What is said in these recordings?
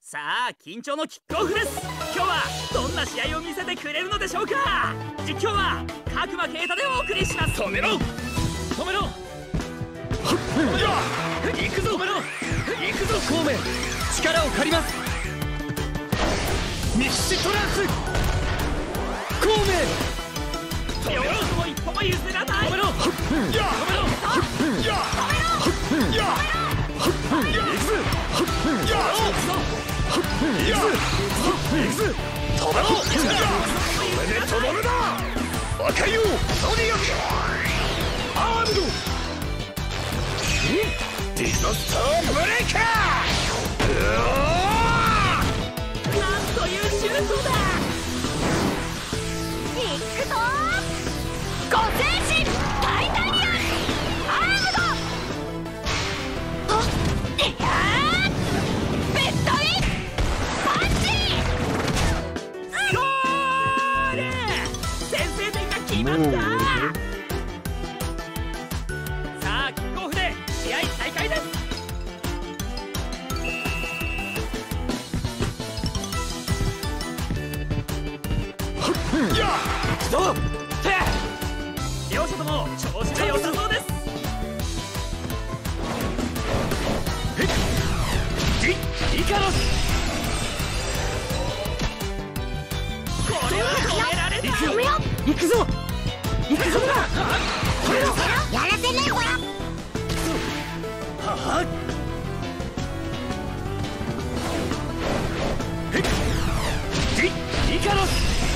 さあ緊張のキックオフです。今日はどんな試合を見せてくれるのでしょうか。実況は角間啓太でお送りします。止めろ止めろ行くぞ止めろ行くぞ孔明、力を借ります。ミキシトランス孔明、両者も一歩も譲らない。止めろ止めろディザスターブレイカー。なんというシュートだ。 いくぞ五戦士タイタニアンアームド。ベッドインパンチ。 ゴール。先制点が決まった。さあキックオフで試合再開です。どう両者とも調子が良さそうです。イカロス、これは止められた。行くぞ行くぞだ。 やらせねえぞ。 ははイカロス、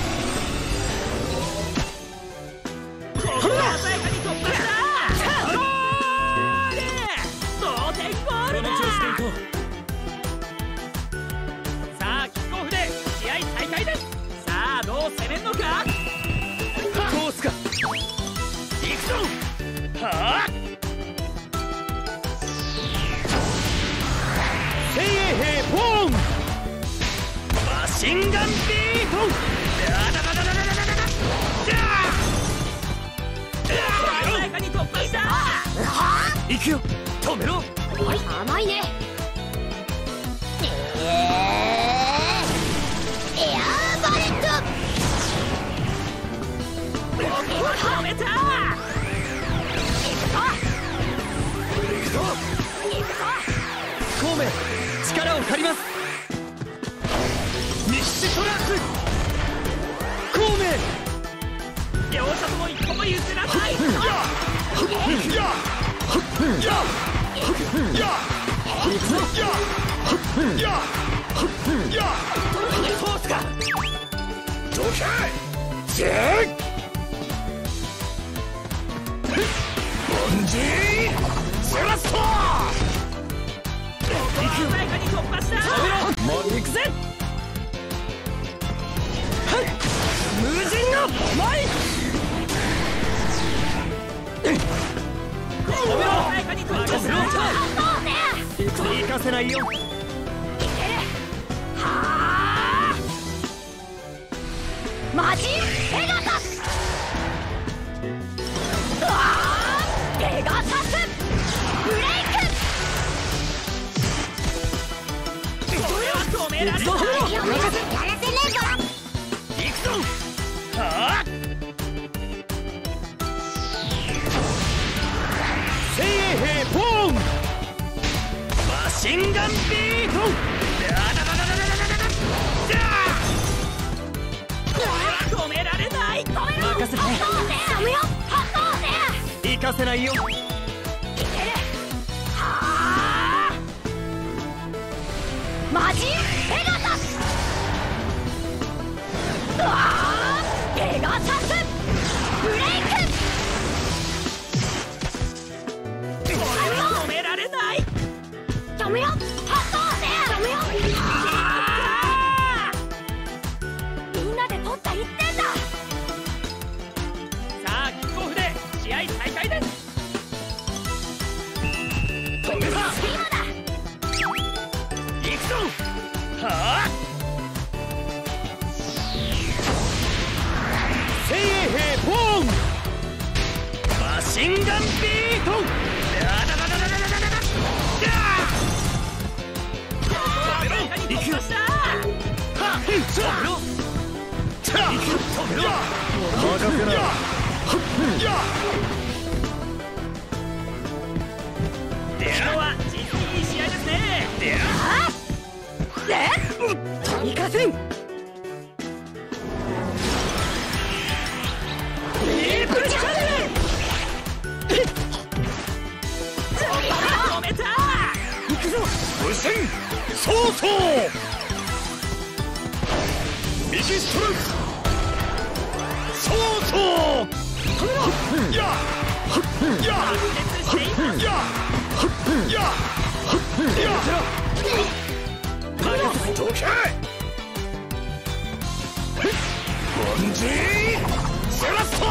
鮮やかに突破した。ゴール。同点ゴールだ。さあキックオフで試合再開です。さあどう攻めんのか。コースか行くぞ。はあ精鋭兵ポーンマシンガンビート。行くよ止めろ。 甘いね。エアーバレット。 止めた。 行くぞ孔明、力を借ります。ミキシトランス孔明、両者とも一歩も譲らない。行くぜ。無人の前。行かせないよ。 マジペガサス。ペガサスブレイク。 これは止められた。 やらせねえぞ。 行くぞ。はあ精鋭兵ポーンマシンガンビート。止められない。任せて。行かせないよ。 マジペガサス。ペガサスブレイク。 止められない。 やめよ。みんなで取った1点だ。 さあキックオフで試合再開です。止めた。行くぞ。はあ精鋭兵ポーンマシンガンビート。 くよ。今日は実にいい試合ですね。行かせん。止めた。行くぞ。無線そうそう。右ストライク。そうそう。止めろ。やややどけ。ボンジーセラスト。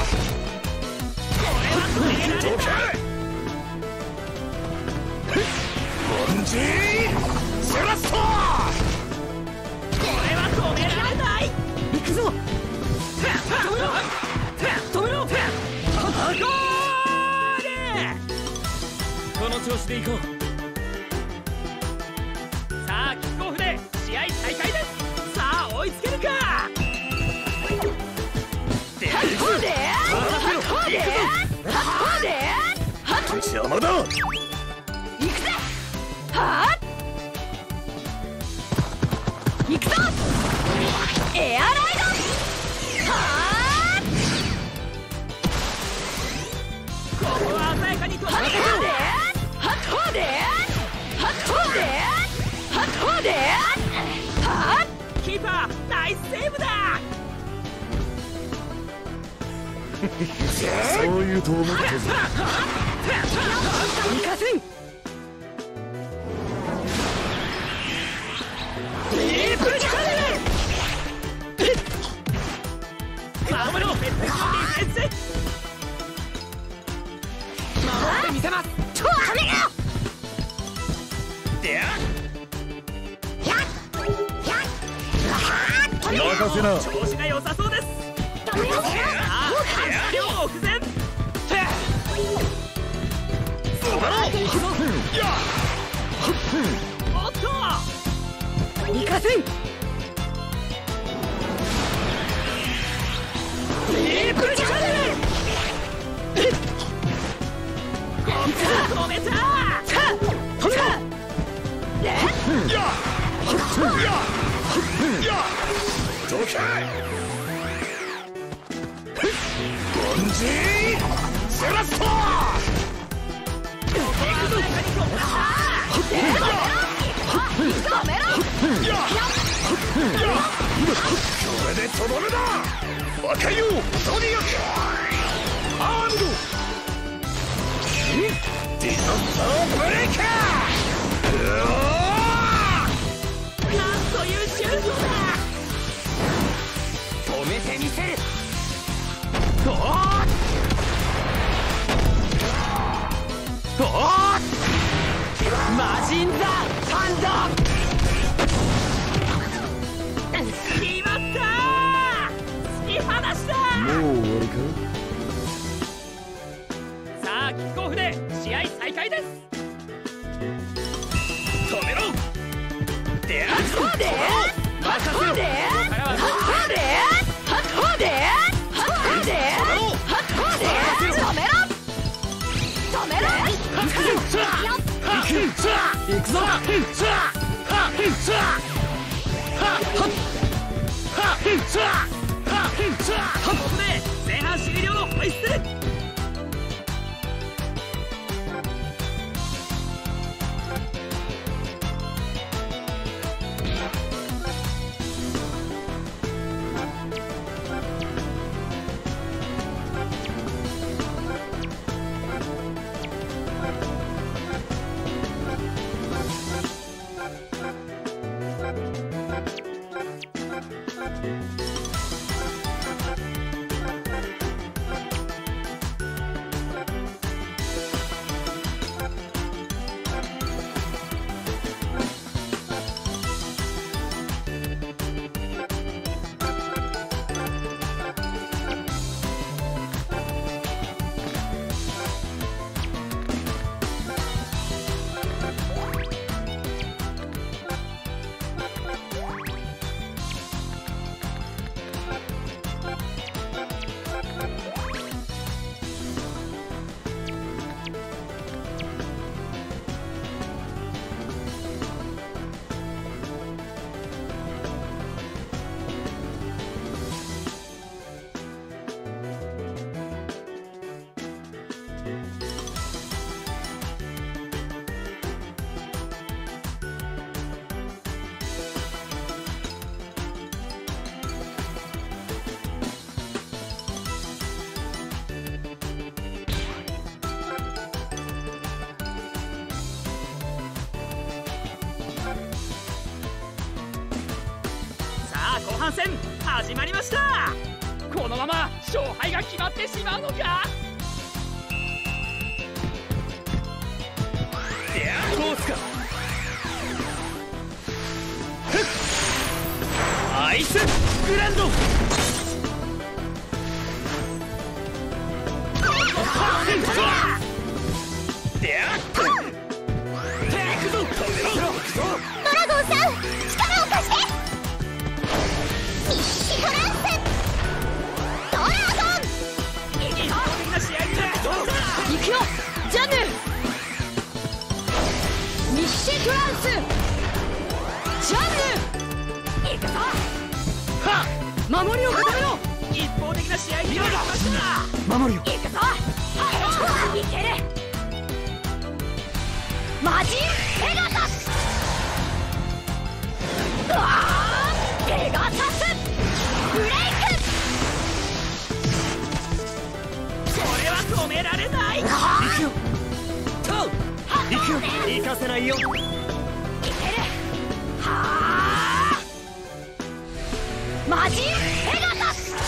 どけ。ボンジーセラスト。これは止められない。行くぞ。止めろ。止めろ。ゴール。この調子で行こう。さあキックオフで試合再開です。さあ追いつけるか。邪魔だ。行くぜ。行くぞ。エアライド。ここは鮮やかに止める。キーパーナイスセーブだ。そういうと思ってる。行かせん。守ろう。守ってみせます。任せな。調子が良さそうです。両目前。おっと。行かせん。止めた。どけ。ボンジーセラスト。これでとどめだ。若いよとにかくアームドディソンサーブレイカー。なんというシュートだ。止めてみせる。マジンザハンド。決まった。突き放した。もう終わりか。さあキックオフで試合再開です。止めろ。であそうで任せろ。行くぞ。ここで前半終了のホイッスル。 後半戦始まりました。このまま勝敗が決まってしまうのか。どうすか。アイスグランド。 ドラゴンさん、力を貸して。ミッシュトランスドラゴン。行くよジャンヌ。ミッシュトランスジャンヌ。行くぞ。 はっ、守りを固めろ。一方的な試合になりました。守るよ。 行くぞ。いける。マジンペガサス。うわー、ペガサスブレイク。 これは止められない。行くよ。行くよ。行かせないよ。 いける。はあ。マジンペガサス。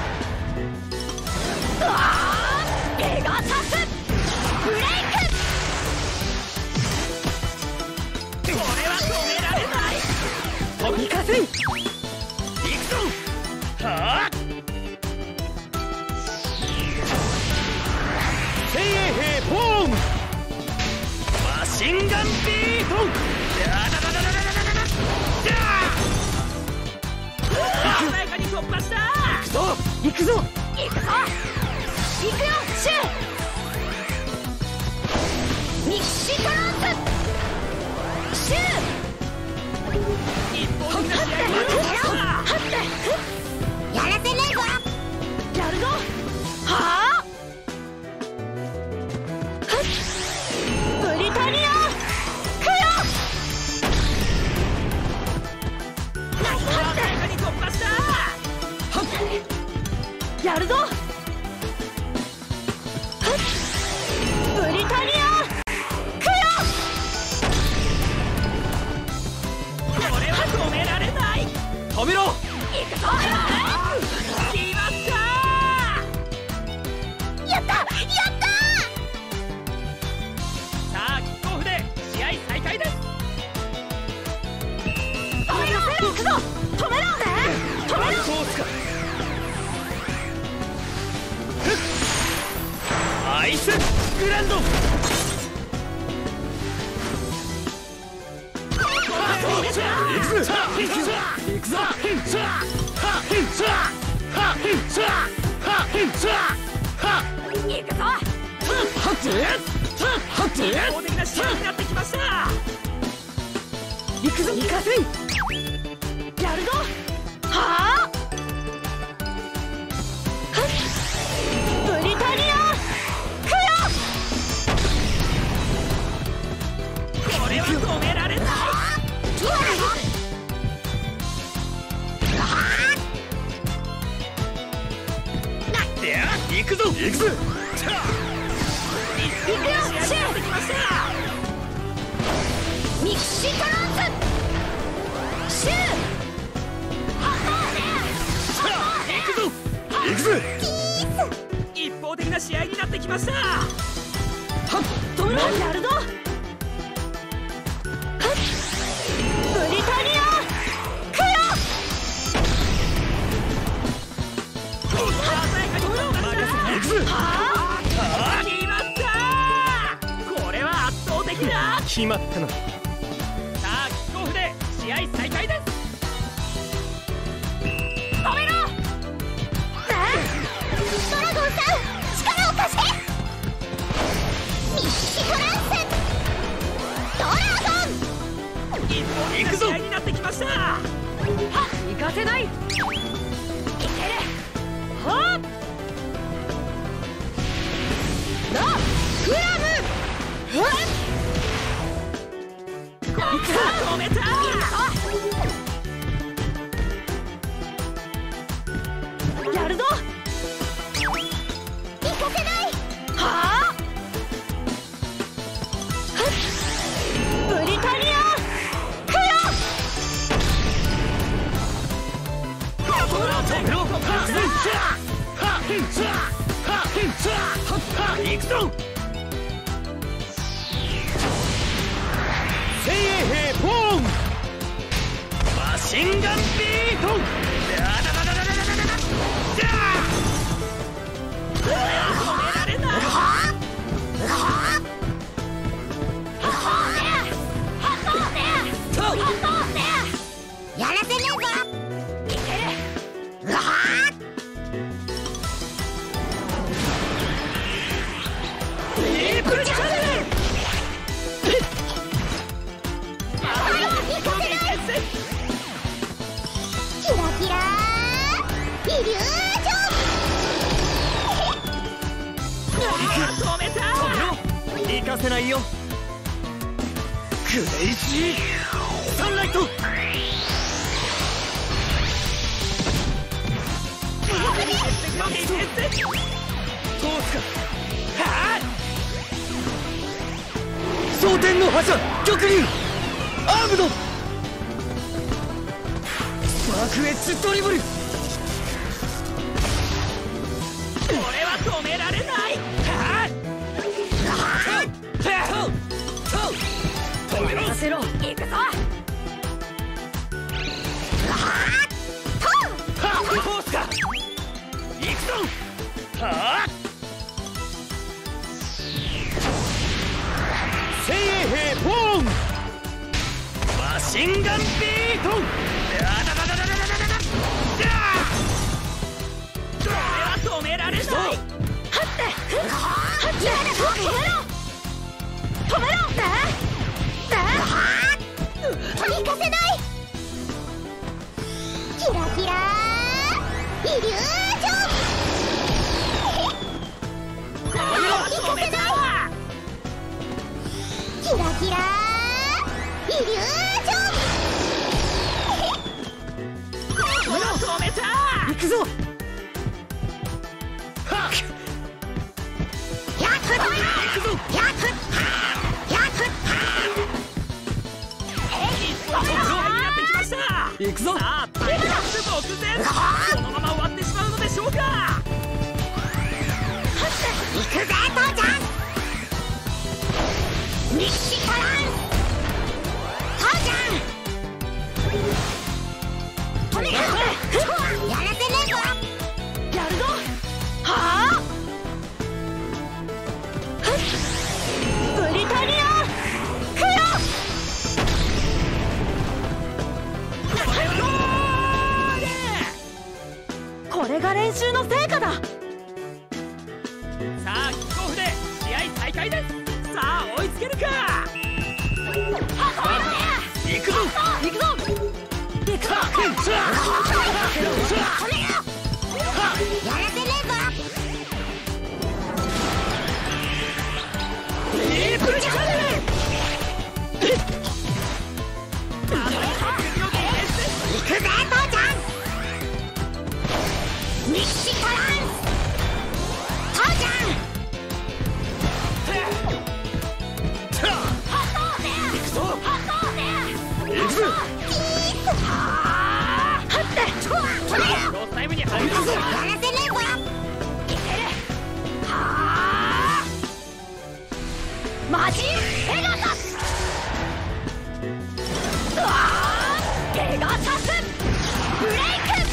うわー、ペガサスブレイク。 これは止められない。行かせん。行くぞ。はあ。精鋭兵フォーム。マシンガンビート。鮮やかに突破した。行くぞ。行くぞ。 行くぞ。行くよシュー。ミッシュトランスシュー。 一方的な試合になりました。 やらせないぞ。やるぞ。はあ。ブリタニアクヨ。 鮮やかに突破した。 やるぞ。ブリタニアクヨ。 これは止められない。止めろ。 行くぞ。 決まった。 やったやった。 さあキックオフで試合再開です。 止めろ。行くぞ。止めろ。止めろ。 そうすか。アイスグランド。行くぞ。行くぞ。 行くぞ。 一方的な試合になってきました。行くぞ。行かせん。 やるぞ。はあ。ブリタニアクヨ。 これは止められない。行くぞ。行くぞ。 行くよシュー。ミッシュトランスシュー。 行くぞ。行くぞ。一方的な試合になってきました。 止めろ。やるぞ。ブリタニアクヨ。 鮮やかに突破した。 はあ。 決まった。これは圧倒的だ。決まったな。さあキックオフで試合再開です。 止めろ。ドラゴンさん、力を貸して。ミッシュトランスドラゴン。 一方的な試合になってきました。 はっ、行かせない。いける。はっ。ラフラム。 止めた。 やるぞ。行かせない。はあ。ブリタニアクヨ。 行くぞ。精鋭兵ポーンマシンガンビート。 やらせねえぞ。いける。うわディープチャンネル。 キラキライリュージョン。 止めた。行かせないよ。クレイジーサンライト。蒼天の覇者極竜アームドスパークエッジドリブル。俺は止められない。止めろ。させろ。 行くぞ。 コースか。行くぞ。はあ。精鋭兵ポーンマシンガンビート。これは止められない。 止めろ。行かせない。キラキライリュージョン。行かせない。キラキライリュージョン。 止めた。行くぞ。行くぞ。さあ、タイムアップ目前。このまま終わってしまうのでしょうか。 行くぜ父ちゃん。ミッシトラン父ちゃん。止めろ。やらせねえぞ。やるぞ。はあ。ブリタニアクロ。これが練習の成果だ。 さあ、キックオフで試合再開です。さあ、追いつけるか。行くぞ。 行くぞ。行くぞ。やらせねえぞ。 ディープチャンネル。 行くぜ父ちゃん。ミッシトラン父ちゃん。 行くぞ。 行くぞ。 ロスタイムに入るぞ。 やらせねえぞ。いける。はあ。マジペガサス。ペガサスブレイク。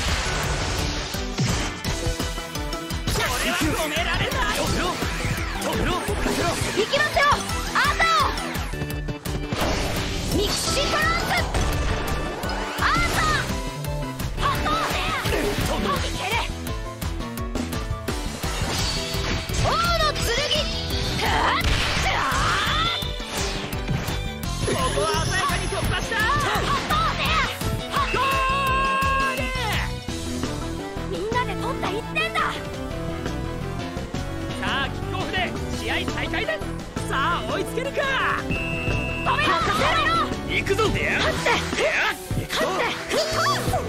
止められない。止めろ。 行きますよアーサー。ミキシトランスアーサー。ハトーネア。いける。王の剣。 ここは鮮やかに突破した。 ハトーネア。 ゴール。 みんなで取った1点だ。 さあ、キックオフで試合再開です。さあ、追いつけるか。 止めろ。 行くぞ。 勝って。 行くぞ。